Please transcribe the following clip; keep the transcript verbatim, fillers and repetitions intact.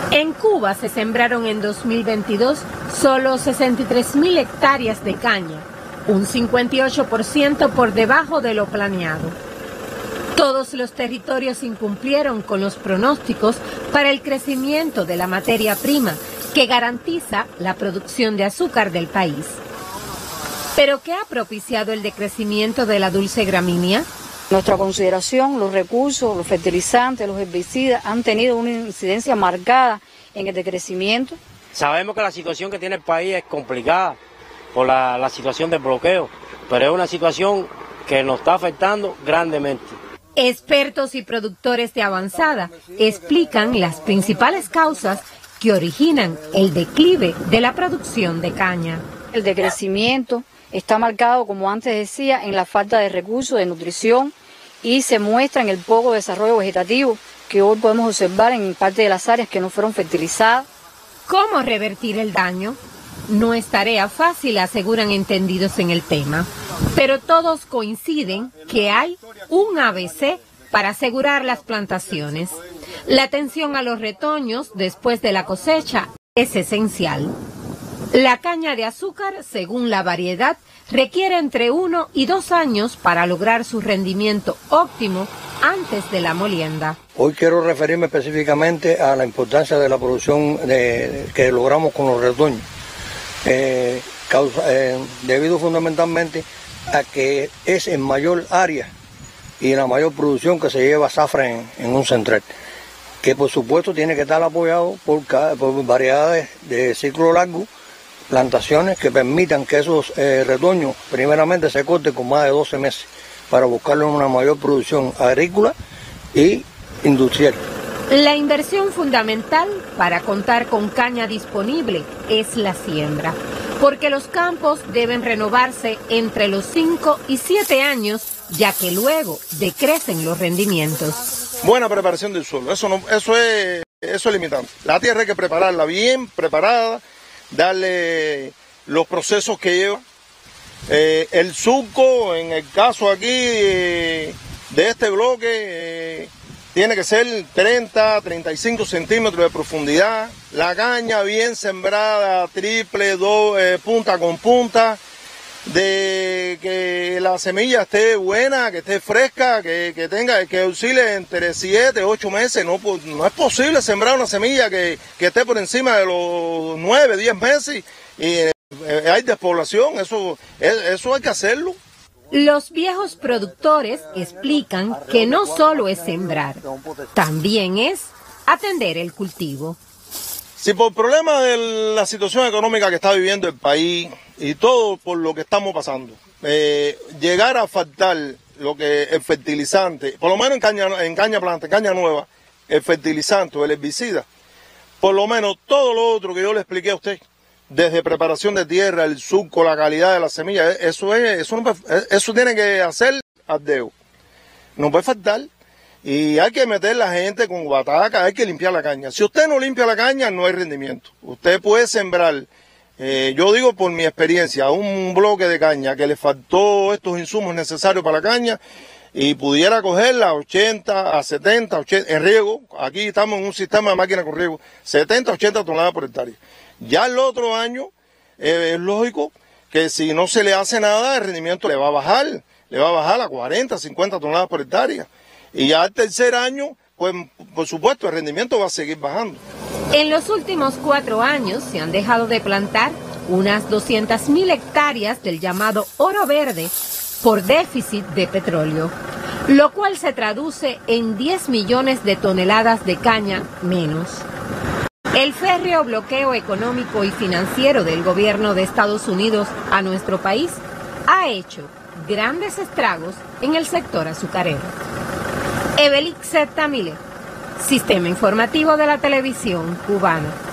En Cuba se sembraron en dos mil veintidós solo sesenta y tres mil hectáreas de caña, un cincuenta y ocho por ciento por debajo de lo planeado. Todos los territorios incumplieron con los pronósticos para el crecimiento de la materia prima que garantiza la producción de azúcar del país. ¿Pero qué ha propiciado el decrecimiento de la dulce gramínea? Nuestra consideración, los recursos, los fertilizantes, los herbicidas han tenido una incidencia marcada en el decrecimiento. Sabemos que la situación que tiene el país es complicada por la, la situación del bloqueo, pero es una situación que nos está afectando grandemente. Expertos y productores de avanzada explican las principales causas que originan el declive de la producción de caña. El decrecimiento está marcado, como antes decía, en la falta de recursos, de nutrición, y se muestra en el poco desarrollo vegetativo que hoy podemos observar en parte de las áreas que no fueron fertilizadas. ¿Cómo revertir el daño? No es tarea fácil, aseguran entendidos en el tema, pero todos coinciden que hay un A B C para asegurar las plantaciones. La atención a los retoños después de la cosecha es esencial. La caña de azúcar, según la variedad, requiere entre uno y dos años para lograr su rendimiento óptimo antes de la molienda. Hoy quiero referirme específicamente a la importancia de la producción de, que logramos con los retoños, eh, causa, eh, debido fundamentalmente a que es en mayor área y la mayor producción que se lleva zafra en, en un central, que por supuesto tiene que estar apoyado por, por variedades de ciclo largo, plantaciones que permitan que esos eh, retoños primeramente se corten con más de doce meses para buscarle una mayor producción agrícola y industrial. La inversión fundamental para contar con caña disponible es la siembra, porque los campos deben renovarse entre los cinco y siete años, ya que luego decrecen los rendimientos. Buena preparación del suelo, eso, no, eso, es, eso es limitante. La tierra hay que prepararla bien preparada, darle los procesos que lleva. Eh, el surco, en el caso aquí eh, de este bloque, eh, tiene que ser treinta, treinta y cinco centímetros de profundidad. La caña bien sembrada, triple, do, eh, punta con punta, de que la semilla esté buena, que esté fresca, que, que tenga, que oscile entre siete, ocho meses. No, no es posible sembrar una semilla que, que esté por encima de los nueve, diez meses y eh, hay despoblación. Eso, eso hay que hacerlo. Los viejos productores explican que no solo es sembrar, también es atender el cultivo. Si por problema de la situación económica que está viviendo el país y todo por lo que estamos pasando, eh, llegar a faltar lo que el fertilizante, por lo menos en caña, en caña planta, en caña nueva, el fertilizante o el herbicida, por lo menos todo lo otro que yo le expliqué a usted, desde preparación de tierra, el surco, la calidad de la semilla, eso es, eso, no, eso tiene que hacer al dedo. No puede faltar. Y hay que meter la gente con bataca, hay que limpiar la caña. Si usted no limpia la caña, no hay rendimiento. Usted puede sembrar, eh, yo digo por mi experiencia, un bloque de caña que le faltó estos insumos necesarios para la caña y pudiera cogerla a ochenta, a setenta, ochenta, en riego. Aquí estamos en un sistema de máquina con riego, setenta, ochenta toneladas por hectárea. Ya el otro año eh, es lógico que si no se le hace nada, el rendimiento le va a bajar, le va a bajar a cuarenta, cincuenta toneladas por hectárea. Y ya al tercer año, pues por supuesto el rendimiento va a seguir bajando. En los últimos cuatro años se han dejado de plantar unas doscientas mil hectáreas del llamado oro verde por déficit de petróleo, lo cual se traduce en diez millones de toneladas de caña menos. El férreo bloqueo económico y financiero del gobierno de Estados Unidos a nuestro país ha hecho grandes estragos en el sector azucarero. Ebelix Tamile, Sistema Informativo de la Televisión Cubana.